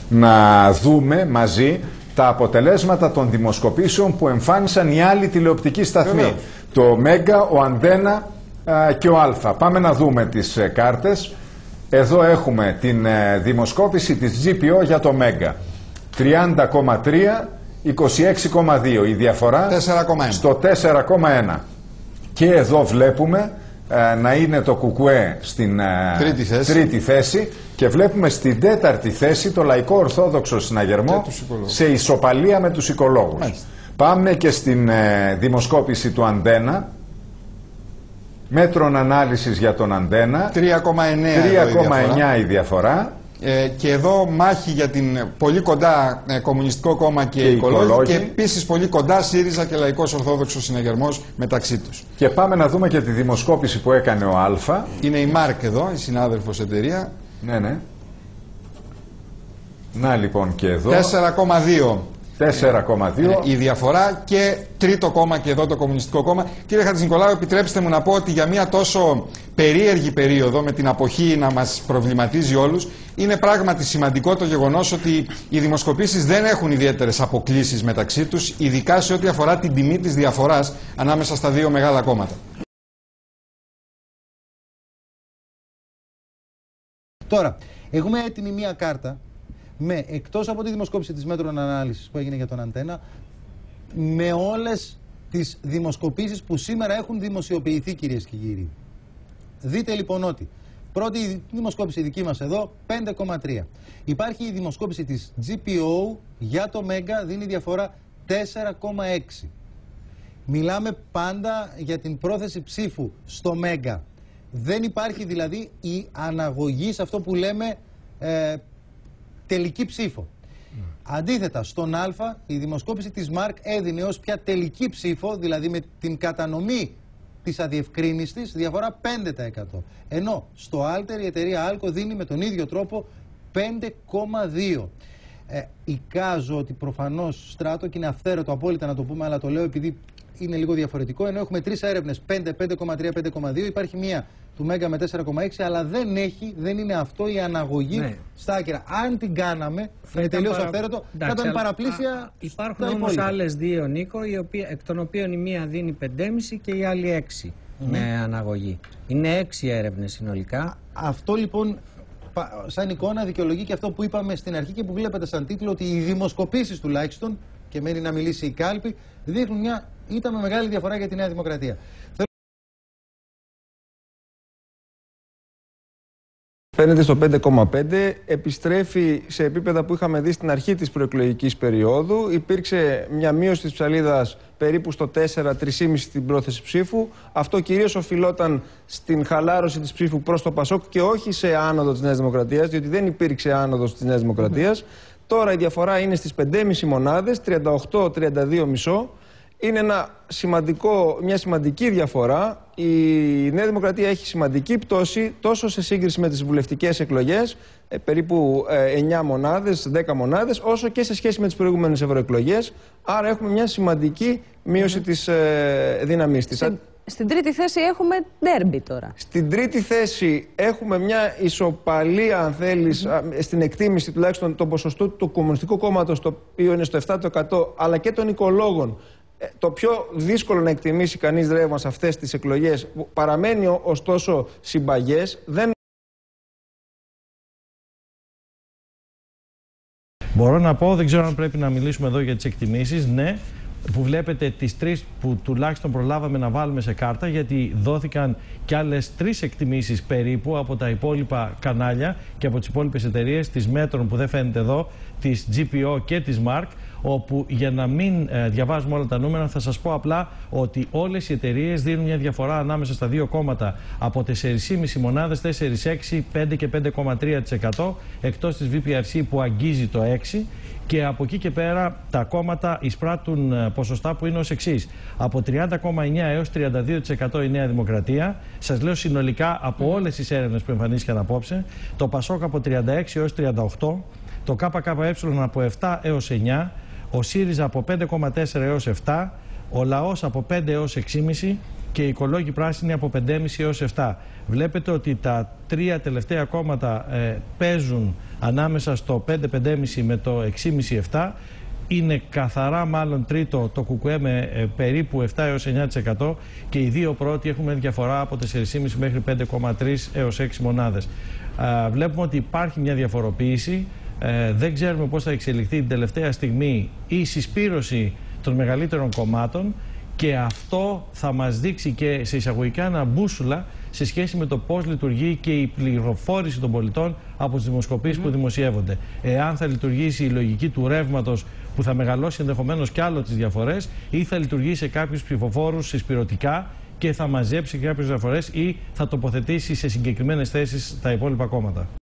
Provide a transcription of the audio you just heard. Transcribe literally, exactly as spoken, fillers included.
να δούμε μαζί τα αποτελέσματα των δημοσκοπήσεων που εμφάνισαν οι άλλοι τηλεοπτικοί σταθμοί. Βέβαια. Το Μέγκα, ο Αντένα α, και ο Αλφα. Πάμε να δούμε τις ε, κάρτες. Εδώ έχουμε την ε, δημοσκόπηση της τζι πι ο για το Μέγκα. τριάντα κόμμα τρία, είκοσι έξι κόμμα δύο. Η διαφορά τέσσερα κόμμα ένα. Στο τέσσερα κόμμα ένα. Και εδώ βλέπουμε ε, να είναι το Κουκουέ στην ε, τρίτη, θέση. τρίτη θέση και βλέπουμε στην τέταρτη θέση το Λαϊκό Ορθόδοξο Συναγερμό σε ισοπαλία με τους οικολόγους. Μάλιστα. Πάμε και στην ε, δημοσκόπηση του Αντένα. Μέτρων ανάλυσης για τον Αντένα. τρία κόμμα εννέα η διαφορά. Ε, και εδώ μάχη για την πολύ κοντά ε, Κομμουνιστικό Κόμμα και, και Οικολόγοι, και επίσης πολύ κοντά ΣΥΡΙΖΑ και Λαϊκός Ορθόδοξος Συναγερμός μεταξύ τους. Και πάμε να δούμε και τη δημοσκόπηση που έκανε ο Αλφα. Είναι η Μάρκ εδώ, η συνάδελφος εταιρεία. Ναι, ναι. Να λοιπόν και εδώ. τέσσερα κόμμα δύο. τέσσερα κόμμα δύο. Ε, η διαφορά, και τρίτο κόμμα και εδώ το Κομμουνιστικό Κόμμα. Κύριε Χατζηνικολάου, επιτρέψτε μου να πω ότι για μια τόσο περίεργη περίοδο με την αποχή να μας προβληματίζει όλους, είναι πράγματι σημαντικό το γεγονός ότι οι δημοσκοπήσεις δεν έχουν ιδιαίτερες αποκλίσεις μεταξύ τους, ειδικά σε ό,τι αφορά την τιμή της διαφοράς ανάμεσα στα δύο μεγάλα κόμματα. Τώρα, έχουμε έτοιμη μία κάρτα με, εκτός από τη δημοσκόπηση της μέτρων ανάλυσης που έγινε για τον Αντένα, με όλες τις δημοσκοπήσεις που σήμερα έχουν δημοσιοποιηθεί, κυρίες και κύριοι. Δείτε λοιπόν ότι πρώτη δημοσκόπηση δική μας εδώ, πέντε κόμμα τρία. Υπάρχει η δημοσκόπηση της τζι πι ο για το Μέγκα, δίνει διαφορά τέσσερα κόμμα έξι. Μιλάμε πάντα για την πρόθεση ψήφου στο Μέγκα. Δεν υπάρχει δηλαδή η αναγωγή σε αυτό που λέμε ε, τελική ψήφο. Mm. Αντίθετα, στον Α, η δημοσκόπηση της Μάρκ έδινε ως πια τελική ψήφο, δηλαδή με την κατανομή της αδιευκρίνιστης, διαφορά πέντε τοις εκατό. Ενώ στο Άλτερ η εταιρεία Άλκο δίνει με τον ίδιο τρόπο πέντε κόμμα δύο. Ε, εικάζω ότι προφανώς, Στράτο, και είναι αυθαίρετο απόλυτα να το πούμε, αλλά το λέω επειδή είναι λίγο διαφορετικό, ενώ έχουμε τρεις έρευνες, πέντε, πέντε κόμμα τρία, πέντε κόμμα δύο, υπάρχει μία του Μέγκα με τέσσερα κόμμα έξι, αλλά δεν έχει, δεν είναι αυτό η αναγωγή, ναι, στα άκυρα. Αν την κάναμε, θα είναι τελείως παρα... αυθαίρετο, θα ήταν παραπλήσια. Α, υπάρχουν όμως άλλες δύο, Νίκο, οι οποίοι, εκ των οποίων η μία δίνει πέντε κόμμα πέντε και η άλλη έξι mm. με αναγωγή. Είναι έξι έρευνες συνολικά. Α, αυτό λοιπόν, σαν εικόνα, δικαιολογεί και αυτό που είπαμε στην αρχή και που βλέπετε σαν τίτλο, ότι οι δημοσκοπήσεις τουλάχιστον, και μένει να μιλήσει η κάλπη, δείχνουν μια ήττα με μεγάλη διαφορά για τη Νέα Δημοκρατία. Φαίνεται στο πέντε κόμμα πέντε, επιστρέφει σε επίπεδα που είχαμε δει στην αρχή της προεκλογικής περίοδου. Υπήρξε μια μείωση της ψαλίδας περίπου στο τέσσερα με τρία κόμμα πέντε στην πρόθεση ψήφου. Αυτό κυρίως οφειλόταν στην χαλάρωση της ψήφου προς το Πασόκ και όχι σε άνοδο της Νέας Δημοκρατίας, διότι δεν υπήρξε άνοδος της Νέας Δημοκρατίας. Mm-hmm. Τώρα η διαφορά είναι στις πέντε κόμμα πέντε μονάδες, τριάντα οκτώ τριάντα δύο κόμμα πέντε. Είναι ένα σημαντικό, μια σημαντική διαφορά. Η Νέα Δημοκρατία έχει σημαντική πτώση τόσο σε σύγκριση με τις βουλευτικές εκλογές, ε, περίπου ε, εννιά μονάδες, δέκα μονάδες, όσο και σε σχέση με τις προηγούμενες ευρωεκλογές. Άρα έχουμε μια σημαντική μείωση mm-hmm. της ε, δύναμής της. Στην, στην τρίτη θέση έχουμε ντέρμπι τώρα. Στην τρίτη θέση έχουμε μια ισοπαλία, αν θέλεις, mm-hmm. στην εκτίμηση τουλάχιστον το ποσοστό του Κομμουνιστικού Κόμματος, το οποίο είναι στο επτά τοις εκατό, αλλά και των οικολόγων. Το πιο δύσκολο να εκτιμήσει κανείς ρεύμα σε αυτές τις εκλογές, που παραμένει ωστόσο συμπαγές, δεν... Μπορώ να πω, δεν ξέρω αν πρέπει να μιλήσουμε εδώ για τις εκτιμήσεις, ναι, που βλέπετε τις τρεις που τουλάχιστον προλάβαμε να βάλουμε σε κάρτα, γιατί δόθηκαν και άλλες τρεις εκτιμήσεις περίπου από τα υπόλοιπα κανάλια και από τις υπόλοιπες εταιρείες, της Μέτρων που δεν φαίνεται εδώ, της τζι πι ο και της Μάρκ, όπου για να μην ε, διαβάζουμε όλα τα νούμερα θα σας πω απλά ότι όλες οι εταιρείες δίνουν μια διαφορά ανάμεσα στα δύο κόμματα από τέσσερα κόμμα πέντε μονάδες, τέσσερα κόμμα έξι, πέντε και πέντε κόμμα τρία τοις εκατό, εκτός της βι πι αρ σι που αγγίζει το έξι τοις εκατό, και από εκεί και πέρα τα κόμματα εισπράττουν ποσοστά που είναι ως εξής. Από τριάντα κόμμα εννέα έως τριάντα δύο τοις εκατό η Νέα Δημοκρατία, σας λέω συνολικά από όλες τις έρευνες που εμφανίστηκαν απόψε, το Πασόκ από τριάντα έξι έως τριάντα οκτώ, το ΚΚΕ από επτά έως εννιά, ο ΣΥΡΙΖΑ από πέντε κόμμα τέσσερα έως επτά, ο Λαός από πέντε έως έξι κόμμα πέντε και οι οικολόγοι πράσινοι από πέντε κόμμα πέντε έως επτά. Βλέπετε ότι τα τρία τελευταία κόμματα ε, παίζουν ανάμεσα στο πέντε πέντε κόμμα πέντε με το έξι κόμμα πέντε επτά. Είναι καθαρά μάλλον τρίτο το ΚΚΕ με ε, περίπου επτά έως εννιά τοις εκατό και οι δύο πρώτοι έχουμε διαφορά από τέσσερα κόμμα πέντε μέχρι πέντε κόμμα τρία έως έξι μονάδες. Ε, βλέπουμε ότι υπάρχει μια διαφοροποίηση. Ε, δεν ξέρουμε πώς θα εξελιχθεί την τελευταία στιγμή η συσπήρωση των μεγαλύτερων κομμάτων και αυτό θα μας δείξει και σε εισαγωγικά ένα μπούσουλα σε σχέση με το πώς λειτουργεί και η πληροφόρηση των πολιτών από τις δημοσκοπήσεις mm. που δημοσιεύονται. Εάν θα λειτουργήσει η λογική του ρεύματος που θα μεγαλώσει ενδεχομένως κι άλλο τις διαφορές ή θα λειτουργήσει σε κάποιους ψηφοφόρους συσπηρωτικά και θα μαζέψει κάποιες διαφορές ή θα τοποθετήσει σε συγκεκριμένες θέσεις τα υπόλοιπα κόμματα.